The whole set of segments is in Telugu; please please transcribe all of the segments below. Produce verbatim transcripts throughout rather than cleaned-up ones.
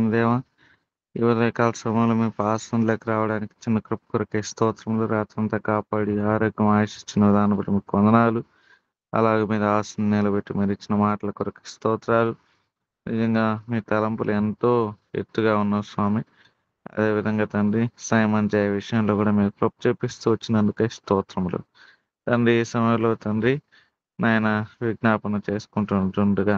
దేవా! ఈ ఉదయకాల సమయంలో మీ పాసంలోకి రావడానికి చిన్న కృప కొరకే స్తోత్రములు. రాత్రంతా కాపాడి ఆరోగ్యం, ఆయుష్ ఇచ్చిన దాన్ని బట్టి మీకు వందనాలు. అలాగే మీ దాసుని నిలబెట్టి మీరిచ్చిన మాటల కొరకు స్తోత్రాలు. నిజంగా మీ తలంపులు ఎంతో ఎత్తుగా ఉన్నవి స్వామి. అదేవిధంగా తండ్రి సైమన్ జయ విషయంలో కూడా మీరు కృప చూపిస్తూ వచ్చినందుకే స్తోత్రములు. తండ్రి ఈ సమయంలో తండ్రి నాయన విజ్ఞాపన చేసుకుంటుండగా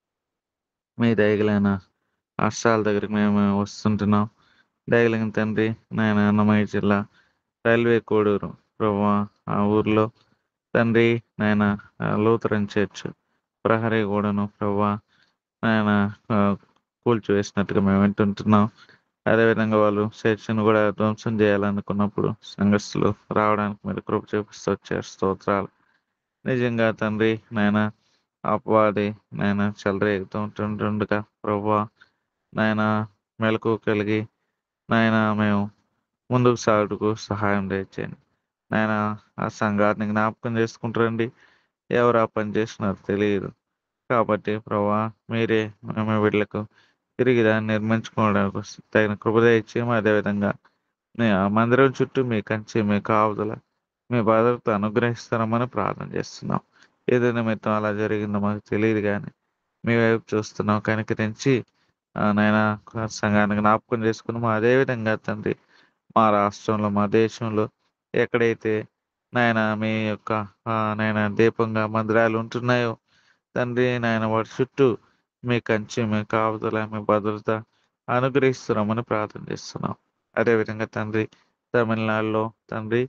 మీ దయగలైన అష్టాల దగ్గరికి మేము వస్తుంటున్నాం. దయగలిగిన తండ్రి నాయన అన్నమయ్య జిల్లా రైల్వే కోడూరు ప్రభా ఆ ఊర్లో తండ్రి నాయన లూథరన్ చర్చ్ ప్రహరీ గూడను ప్రభా నాయన కూల్చివేసినట్టుగా మేము వింటుంటున్నాం. అదేవిధంగా వాళ్ళు చర్చిని కూడా ధ్వంసం చేయాలనుకున్నప్పుడు సంఘస్థులు రావడానికి మీరు కృప చూపిస్తూ వచ్చారు. స్తోత్రాలు. నిజంగా తండ్రి నాయన అపవాది నాయన చెలరేగుతూ ఉంటుండగా ప్రభా నాయన మెలకు కలిగి నాయన మేము ముందుకు సాగుటకు సహాయం దయచేయండి. నాయన ఆ సంఘాన్ని జ్ఞాపకం చేసుకుంటారండి. ఎవరు ఆ పని చేసినారో తెలియదు కాబట్టి ప్రభా మీరే మేము వీళ్ళకు తిరిగి దాన్ని నిర్మించుకోవడానికి తగిన కృప దయచేయము. అదేవిధంగా మీ ఆ మందిరం చుట్టూ మీ కంచి, మీ కాపుదల, మీ భద్రత అనుగ్రహిస్తారమని ప్రార్థన చేస్తున్నాం. ఏదో నిమిత్తం అలా జరిగిందో మాకు తెలియదు కానీ మీ వైపు చూస్తున్నాం. కనికరించి నాయన సంఘాన్ని జ్ఞాపకం చేసుకున్నాము. అదేవిధంగా తండ్రి మా రాష్ట్రంలో, మా దేశంలో ఎక్కడైతే నాయన మీ యొక్క నాయన దీపంగా మందిరాలు ఉంటున్నాయో తండ్రి నాయన వాటి చుట్టూ మీ కంచి, మీ కాపుదల, మీ భద్రత అనుగ్రహిస్తున్నామని ప్రార్థన చేస్తున్నాం. అదేవిధంగా తండ్రి తమిళనాడులో తండ్రి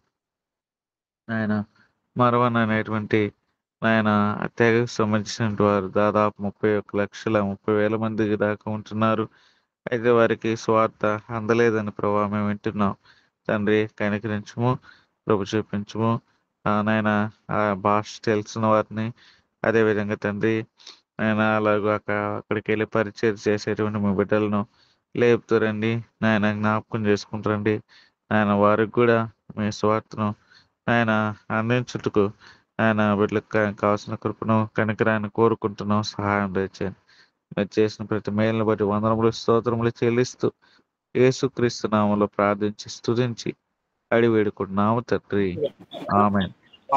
ఆయన మరవన్ అనేటువంటి ఆయన తెగకు సంబంధించినటువంటి వారు దాదాపు ముప్పై ఒక్క లక్షల ముప్పై వేల మంది దాకా ఉంటున్నారు. అయితే వారికి స్వార్థ అందలేదని ప్రభావ మేము వింటున్నాం. తండ్రి కనికరించము, కృప చూపించము. నాయన ఆ భాష తెలిసిన వారిని అదేవిధంగా తండ్రి ఆయన అలాగ అక్కడికి వెళ్ళి పరిచయం చేసేటువంటి మీ బిడ్డలను లేపుతారండి. నాయన జ్ఞాపకం చేసుకుంటారండి. ఆయన వారికి కూడా మీ స్వార్థను ఆయన అందించుటకు ఆయన బిడ్డలకు కావాల్సిన కృపను కనికరాన్ని కోరుకుంటున్నాం. సహాయం దయచేయండి. మీరు చేసిన ప్రతి మేలును బట్టి వందనములు స్తోత్రములు చెల్లిస్తూ యేసుక్రీస్తు నామములో ప్రార్థించి స్తుతించి అడిగి వేడుకుంటున్నాము తండ్రి. ఆమేన్.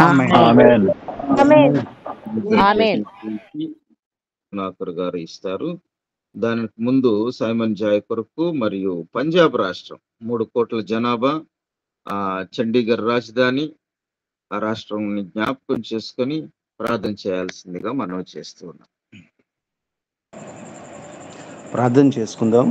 గారు ఇస్తారు. దానికి ముందు సైమన్ జాయ్ కొరకు మరియు పంజాబ్ రాష్ట్రం మూడు కోట్ల జనాభా, ఆ చండీగఢ్ రాజధాని, ఆ రాష్ట్రం జ్ఞాపకం చేసుకొని ప్రార్థన చేయాల్సిందిగా మనం చేస్తూ ఉన్నాం. ప్రార్థన చేసుకుందాం.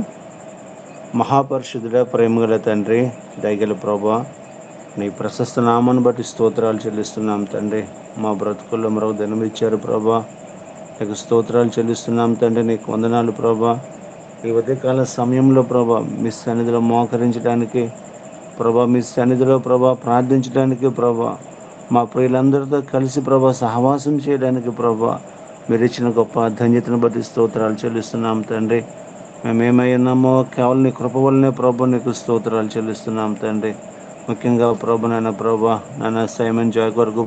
మహాపరిశుద్ధుడ, ప్రేమగల తండ్రి, దయగల ప్రభా, నీ ప్రశస్త నామాన్ని బట్టి స్తోత్రాలు చెల్లిస్తున్నాం తండ్రి. మా బ్రతుకుల్లో మరొక దినం ఇచ్చారు ప్రభా, నీకు స్తోత్రాలు చెల్లిస్తున్నాం తండ్రి. నీకు వందనాలు ప్రభా. ఈ ఉదయకాల సమయంలో ప్రభా మీ సన్నిధిలో మోకరించడానికి ప్రభా, మీ సన్నిధిలో ప్రభా ప్రార్థించడానికి ప్రభా, మా ప్రియులందరితో కలిసి ప్రభా సహవాసం చేయడానికి ప్రభా మీరు ఇచ్చిన గొప్ప ధన్యతను బట్టి స్తోత్రాలు చెల్లిస్తున్నాం తండ్రి. మేమేమై ఉన్నామో కేవలం నీ కృప వల్లనే ప్రభా నీకు స్తోత్రాలు చెల్లిస్తున్నాం తండ్రి. ముఖ్యంగా ప్రభు నాయన ప్రభా నాయన సైమన్ జాయ్ వరకు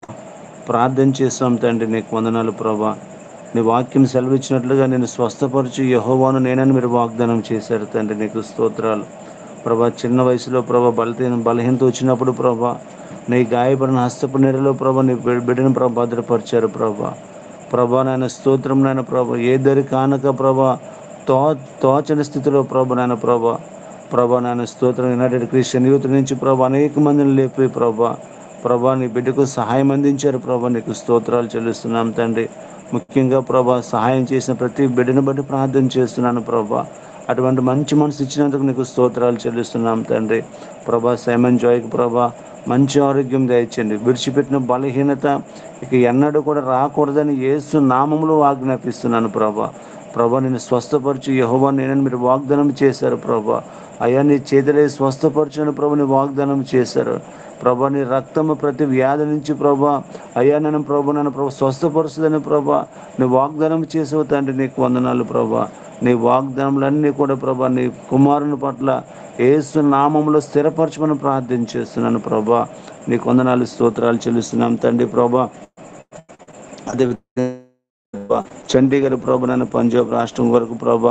ప్రార్థన చేస్తాం తండ్రి. నీకు వందనాలు ప్రభా. నీ వాక్యం సెలవిచ్చినట్లుగా నేను స్వస్థపరిచి యెహోవాను నేనని మీరు వాగ్దానం చేశారు తండ్రి. నీకు స్తోత్రాలు ప్రభా. చిన్న వయసులో ప్రభా బలహీన బలహీనత వచ్చినప్పుడు ప్రభా నీ గాయపడిన హస్తపు నీడలో ప్రభా నీ బిడ్డను ప్రభా భద్రపరిచారు ప్రభా. ప్రభా నాయన స్తోత్రం నాయన ప్రభా. ఏ దరి కానక ప్రభా తో తోచని స్థితిలో ప్రభా నాయన ప్రభా ప్రభా నాయన స్తోత్రం. యునైటెడ్ క్రిస్టియన్ యూత్ నుంచి ప్రభా అనేక మందిని లేపి ప్రభా ప్రభా నీ బిడ్డకు సహాయం అందించారు ప్రభా. నీకు స్తోత్రాలు చెల్లిస్తున్నాం తండ్రి. ముఖ్యంగా ప్రభా సహాయం చేసిన ప్రతి బిడ్డను బట్టి ప్రార్థన చేస్తున్నాను ప్రభా. అటువంటి మంచి మనసు ఇచ్చినందుకు నీకు స్తోత్రాలు చెల్లిస్తున్నాం తండ్రి. ప్రభా సైమన్ జాయ్కి ప్రభా మంచి ఆరోగ్యం దయచేయండి. విడిచిపెట్టిన బలహీనత ఇక ఎన్నడూ కూడా రాకూడదని యేసు నామములో ఆజ్ఞాపిస్తున్నాను ప్రభా. ప్రభా నేను స్వస్థపరచు యెహోవా నేనని మీరు వాగ్దానం చేశారు ప్రభా. అయ్యా నీ చేతులే స్వస్థపరచుని ప్రభు నీ వాగ్దానం చేశారు ప్రభా. నీ రక్తము ప్రతి వ్యాధి నుంచి ప్రభా అయ్యా నన్ను ప్రభు నన్ను ప్రభు స్వస్థపరుస్తుందని ప్రభా నీ వాగ్దానం చేసావు తండ్రి. నీకు వందనాలు ప్రభా. నీ వాగ్దానములన్నీ కూడా ప్రభా నీ కుమారుని పట్ల యేసు నామములో స్థిరపరచమని ప్రార్థన చేస్తున్నాను ప్రభా. నీకు వందనాలు స్తోత్రాలు చెల్లిస్తున్నాం తండ్రి ప్రభా. అదేవిధంగా చండీగఢ్ ప్రభా నన్ను పంజాబ్ రాష్ట్రం వరకు ప్రభా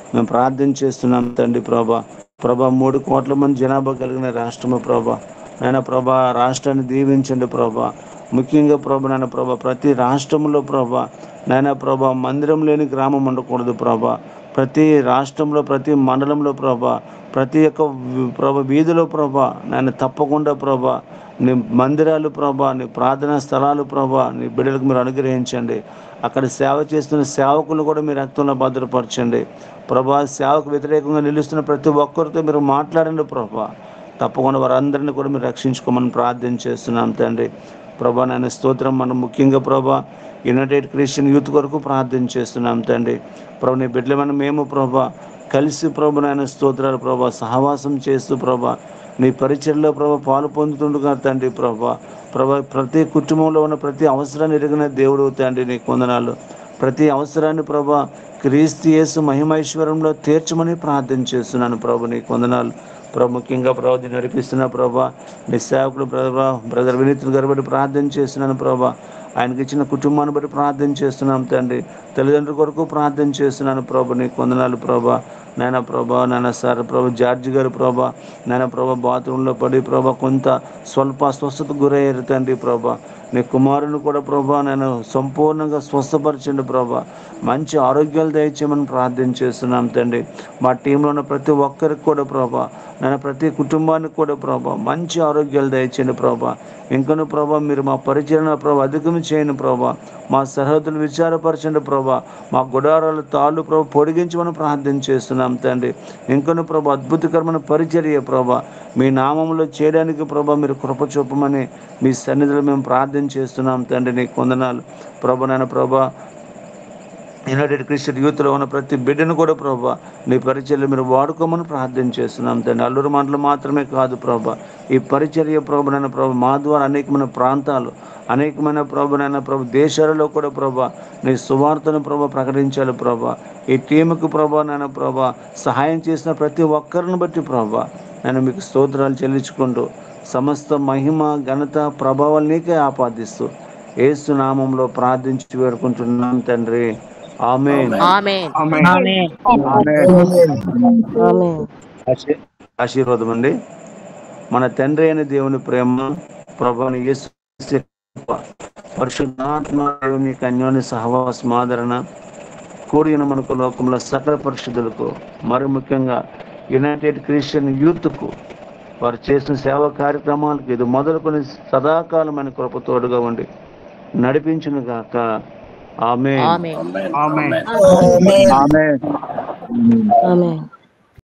మేము ప్రార్థన చేస్తున్నాం తండ్రి ప్రభా. ప్రభా మూడు కోట్ల మంది జనాభా కలిగిన రాష్ట్రము ప్రభా. నాయన ప్రభా రాష్ట్రాన్ని దీవించండి ప్రభా. ముఖ్యంగా ప్రభా నాయన ప్రభా ప్రతి రాష్ట్రంలో ప్రభా నాయన ప్రభా మందిరం లేని గ్రామం ఉండకూడదు ప్రభా. ప్రతి రాష్ట్రంలో ప్రతి మండలంలో ప్రభా ప్రతి ఒక్క ప్రభా వీధిలో ప్రభా నాయన తప్పకుండా ప్రభా నీ మందిరాలు ప్రభా, నీ ప్రార్థనా స్థలాలు ప్రభా నీ బిడ్డలకు మీరు అనుగ్రహించండి. అక్కడ సేవ చేస్తున్న సేవకులు కూడా మీరు రక్తంలో భద్రపరచండి ప్రభా. సేవకు వ్యతిరేకంగా నిలుస్తున్న ప్రతి ఒక్కరితో మీరు మాట్లాడండి ప్రభా. తప్పకుండా వారందరినీ కూడా మీరు రక్షించుకోమని ప్రార్థన చేస్తున్నాం తండ్రి ప్రభా. నాయన స్తోత్రం. మనం ముఖ్యంగా ప్రభా యునైటెడ్ క్రిస్టియన్ యూత్ కొరకు ప్రార్థన చేస్తున్నాం తండ్రి ప్రభా. నీ బిడ్డలు మనం మేము ప్రభా కలిసి ప్రభు నాయన స్తోత్రాలు ప్రభా సహవాసం చేస్తూ ప్రభా నీ పరిచర్లో ప్రభా పాలు పొందుతుండగా తండ్రి ప్రభా. ప్రభా ప్రతి కుటుంబంలో ఉన్న ప్రతి అవసరాన్ని ఎరిగిన దేవుడు తండ్రి నీకు వందనాలు. ప్రతి అవసరాన్ని ప్రభా క్రీస్తు యేసు మహిమైశ్వరంలో తీర్చమని ప్రార్థన చేస్తున్నాను ప్రభు నీకు వందనాలు ప్రభు. ముఖ్యంగా ప్రభు దీన్ని నడిపిస్తున్న ప్రభా నీ సేవకుడు ప్రభా బ్రదర్ వినీతులు గారు బట్టి ప్రార్థన చేస్తున్నాను ప్రభా. ఆయనకి ఇచ్చిన కుటుంబాన్ని బట్టి ప్రార్థన చేస్తున్నాం తండ్రి. తల్లిదండ్రుల కొరకు ప్రార్థన చేస్తున్నాను ప్రభు నీకు వందనాలు ప్రభా. నాయన ప్రభా నాయన సార్ ప్రభు జార్జి గారు ప్రభా నాయన ప్రభా బాత్రూంలో పడి ప్రభా కొంత స్వల్ప స్వస్థతకు గురయ్యారు తండ్రి ప్రభా. నీ కుమారుని కూడా ప్రభా నేను సంపూర్ణంగా స్వస్థపరచండి ప్రభా. మంచి ఆరోగ్యాలు దయచేయమని ప్రార్థన చేస్తున్నాం తండ్రి. మా టీంలో ఉన్న ప్రతి ఒక్కరికి కూడా ప్రభా నేను ప్రతి కుటుంబానికి కూడా ప్రభా మంచి ఆరోగ్యాలు దయచేయండి ప్రభా. ఇంకను ప్రభా మీరు మా పరిచరణ ప్రభా అధికం చేయని ప్రభా. మా సరిహద్దులు విచారపరచండి ప్రభా. మా గుడారాలు తాళ్ళు ప్రభా పొడిగించమని ప్రార్థన చేస్తున్నాం తండ్రి. ఇంకను ప్రభా అద్భుతకరమైన పరిచర్య ప్రభా మీ నామంలో చేయడానికి ప్రభా మీరు కృప చూపమని మీ సన్నిధిలో మేము ప్రార్థన చేస్తున్నాం తండ్రి నీకు వందనాలు ప్రభా. నాయన ప్రభా యునైటెడ్ క్రిస్టియన్ యూత్లో ఉన్న ప్రతి బిడ్డను కూడా ప్రభా నీ పరిచర్యలు మీరు వాడుకోమని ప్రార్థన చేస్తున్నాం తండ్రి. అల్లూరు మండలం మాత్రమే కాదు ప్రభా ఈ పరిచర్య ప్రభునైన ప్రభు మా ద్వారా అనేకమైన ప్రాంతాలు అనేకమైన ప్రభునైన ప్రభు దేశాలలో కూడా ప్రభా నీ సువార్తను ప్రభా ప్రకటించాలి ప్రభా. ఈ టీముకు ప్రభా నాయన ప్రభా సహాయం చేసిన ప్రతి ఒక్కరిని బట్టి ప్రభా నేను మీకు స్తోత్రాలు చెల్లించుకుంటూ సమస్త మహిమ ఘనత ప్రభావాలు నీకే ఆపాదిస్తూ యేసు నామంలో ప్రార్థించి వేడుకుంటున్నాం తండ్రి. ఆమేన్. ఆశీర్వాదం అండి. మన తండ్రి అయిన దేవుని ప్రేమ ప్రభువైన యేసు పరిశుద్ధాత్మ దేవుని అన్యోన్య సహవాసం ఆదరణ కూడిన మనకు లోకంలో సకల పరిశుద్ధులకు మరి ముఖ్యంగా యునైటెడ్ క్రిస్టియన్ యూత్కు వారు చేసిన సేవా కార్యక్రమాలకు ఇది మొదలుకొని సదాకాలమైన కృప తోడుగా ఉండి నడిపించును గాక. ఆమేన్. ఆమేన్. ఆమేన్. ఆమేన్.